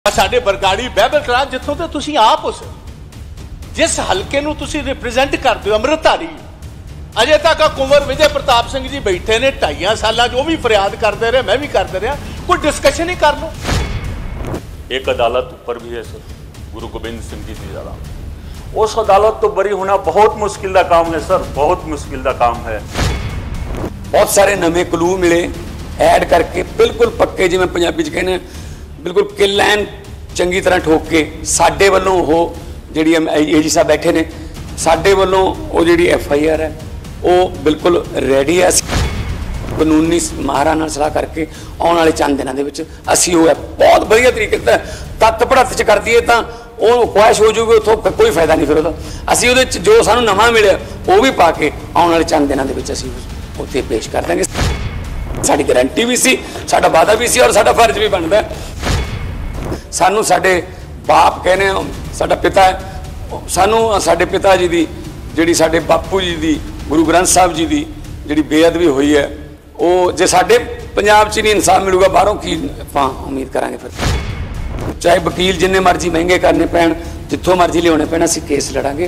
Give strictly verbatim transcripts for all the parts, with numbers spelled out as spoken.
साडे बरगाड़ी बाइबल कलां जिथों ते तुसीं आप हो जिस हल्के नूं तुसीं रिप्रजेंट करते हो अमृतधारी अजे तक कुंवर विजय प्रताप सिंह जी बैठे ने ढाइया साल जो भी फरियाद करते रहे मैं भी करते रहा कोई डिस्कशन ही कर लो। एक अदालत ऊपर भी है सर, गुरु गोबिंद सिंह जी की अदालत। उस अदालत तो बरी होना बहुत मुश्किल का काम है सर, बहुत मुश्किल का काम है। बहुत सारे नवे क्लू मिले ऐड करके बिल्कुल पक्के जिवें पंजाबी च कहने बिल्कुल किल एंड चंगी तरह ठोक के साडे वल्लों वो जिहड़ी ए जी साहब बैठे ने साडे वल्लों वो जिहड़ी एफ आई आर है वो बिल्कुल रेडी है। कानूनी माहरां नाल सलाह करके आने वाले चंद दिनों के विच असीं वो बहुत वधिया तरीके तत्त पड़त च कर दईए तां वो ख्वाहिश हो जाऊगी, उतों कोई फायदा नहीं। फिर वो असीं उहदे च जो सानूं नवां मिलिया वो भी पा के आने वाले चंद दिनों के विच असीं उत्थे पेश कर देंगे। साडी गारंटी भी सी, साडा वादा भी सी और साडा फर्ज भी बनता है। सानू साडे बाप कहने साडा पिता है, सानू साडे पिता जी दी जिहड़ी साडे बापू जी दी गुरु ग्रंथ साहब जी दी जिहड़ी बेअदबी हुई है वो जे साडे पंजाब च नहीं इंसाफ मिलूगा बाहरों की आपां उम्मीद करांगे। फिर चाहे वकील जिन्ने मर्जी महंगे करने पैण जिथों मर्जी लियाने पैण असीं केस लड़ांगे।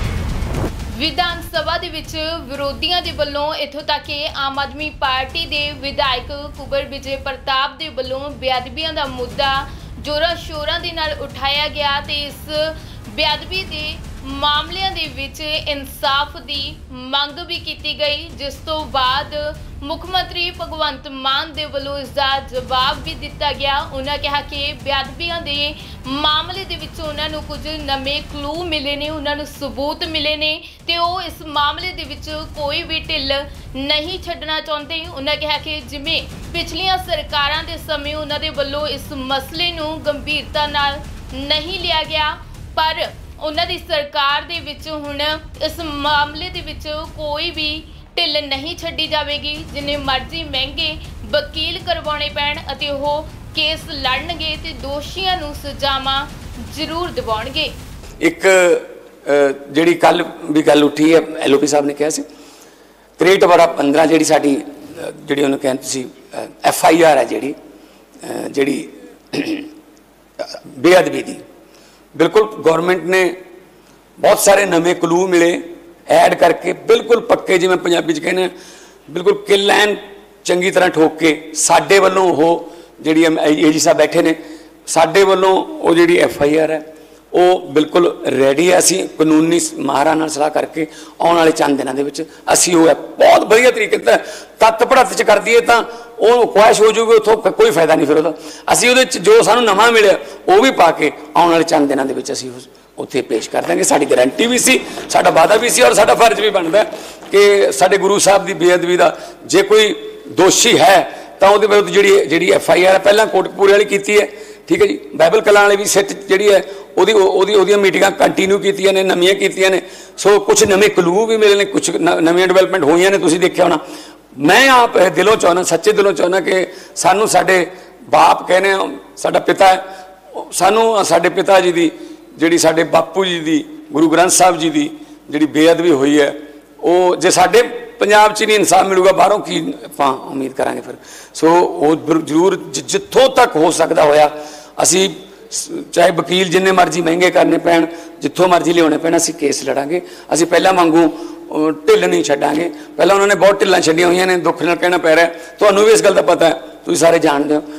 विधान सभा दे विच विरोधियों के वलों इत्थों तक कि आम आदमी पार्टी के विधायक कुंवर विजय प्रताप के वलों बेअदबियां का मुद्दा जोरा शोरां दे नाल उठाया गया ते इस बेअदबी के मामलों दे विच इंसाफ की मंग भी की गई, जिस तो बाद मुख्यमंत्री भगवंत मान दे वलों इसका जवाब भी दिता गया। उन्होंने कहा कि बेअदबियां दे मामले दे विच उन्हां नूं कुछ नवे क्लू मिले ने, उन्हां नूं सबूत मिले ने ते वो इस मामले दे विच कोई भी ढिल नहीं छड्डना चाहुंदे। उन्होंने कहा कि जिवें पिछलियां सरकारां दे समय उन्हां दे वल्लों इस मसले नूं गंभीरता नाल नहीं लिया गया, पर उन्हां दी सरकार दे विच हुण इस मामले दे विच कोई भी ढिल नहीं छड्डी जाएगी। जिन्ने मर्जी महंगे वकील करवाने पैण अते ओह केस लड़नगे ते दोषियों नूं सजावां जरूर दिवाउणगे। एक जिहड़ी कल भी गल उठी है एल ओ पी साहब ने कहा सी त्रेहठ बारा पंद्रह जिहड़ी साडी जिहड़ी उन्होंने कहते सी एफ आई आर है जिहड़ी जिहड़ी बेअदबी दी बिल्कुल गौरमेंट ने बहुत सारे नवे क्लू मिले ऐड करके बिल्कुल पक्के जिवें पंजाबी च कहने बिल्कुल किल एंड चंगी तरह ठोक के साडे वल्लों वो जिहड़ी ए जी साहब बैठे ने साडे वल्लों वो जिहड़ी एफ आई आर है वो बिल्कुल रेडी है। असीं कानूनी माहरां नाल सलाह करके आने वाले चंद दिनों के विच असीं वो बहुत वधिया तरीके तत्त पड़त च कर दईए तां वो ख्वाहिश हो जाऊगी, उतों कोई फायदा नहीं। फिर वो असीं उहदे च जो सानूं नवां मिलिया वो भी पा के आने वाले चंद दिनों के विच असीं उत्थे पेश कर देंगे। साडी गारंटी भी सी, साडा वादा भी सी और साडा फर्ज भी बनता है कि साडे गुरु साहब की बेअदबी का जे कोई दोषी है तो वो विरुद्ध जिहड़ी जिहड़ी एफ आई आर है पहला कोटकपूरे वाली की है, ठीक है जी। बाइबल कलां वाली भी सिट जिहड़ी है ओदी ओदी ओदियां मीटिंगां कंटिन्यू कीतियां ने, नवीं कीतियां ने। सो कुछ नवे क्लू भी मिले ने, कुछ नवीं डिवेलपमेंट होईयां ने, तुसीं देखिया होना। मैं आप दिलों चाहुंदा, सच्चे दिलों चाहुंदा कि सानू साडे बाप कहने साडा पिता है, सानू साडे पिता जी दी जिहड़ी साडे बापू जी दी गुरु ग्रंथ साहब जी दी जिहड़ी बेअदबी हुई है वो जे साडे पंजाब च नहीं इंसाफ मिलूगा बाहरों की आपां उम्मीद करांगे। फिर सो वो जरूर जिथों तक हो सकदा होया असीं चाहे वकील जिन्ने मर्जी महंगे करने पैण जिथों मर्जी लियाने पैण असीं केस लड़ांगे। असीं पहलां वांगू ढिल नहीं छड्डांगे। पहलां उन्होंने बहुत ढिल्लां छड्डियां होईयां ने, दुख नाल कहना पै रहा है, तुहानूं भी इस गल दा पता है, तुसीं सारे जाणदे हो।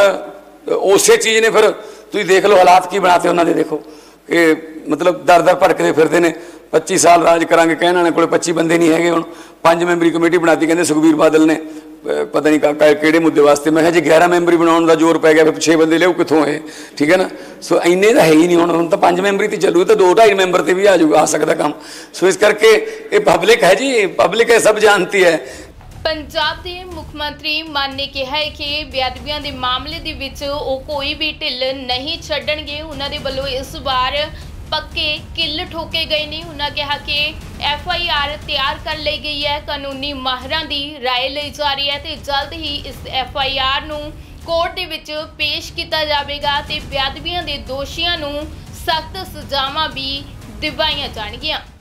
पर उसे चीज़ ने फिर तुसीं देख लो हालात की बनाते उन्होंने दे, देखो कि मतलब दर दर भटकते फिरते ने। पच्ची साल राज करांगे कहण वाले कोल पच्ची बंदे नहीं हैगे। हुण पांच मैंबरी कमेटी बनाती, कहते सुखबीर बादल ने पता नहीं किहड़े मुद्दे वास्ते। मैं जी ग्यारह मैंबरी बनाने का जोर पै गया, फिर छे बंदे लियाओ कित्थों है, ठीक है ना। सो इन्ने तो है ही नहीं, हुण हुण तो पांच मैंबरी तो चलू तो दो ढाई मैंबर से भी आ जाऊगा आ सकता काम। सो इस करके ये पब्लिक है जी, पब्लिक है, सब जानती है। पंजाब के मुख्यमंत्री मान ने कहा है कि बेअदबियां के मामले दे विच वो कोई भी ढिल नहीं छड्डणगे। उन्हां दे वल्लों इस बार पक्के किल ठोके गए ने। उन्होंने कहा कि एफ आई आर तैयार कर ली गई है, कानूनी माहिरां दी राय ली जा रही है तो जल्द ही इस एफ आई आर नूं कोर्ट दे विच पेश किया जाएगा ते बेअदबियां दे दोषियों नूं सख्त सजावां भी दिवाईयां जाणगियां।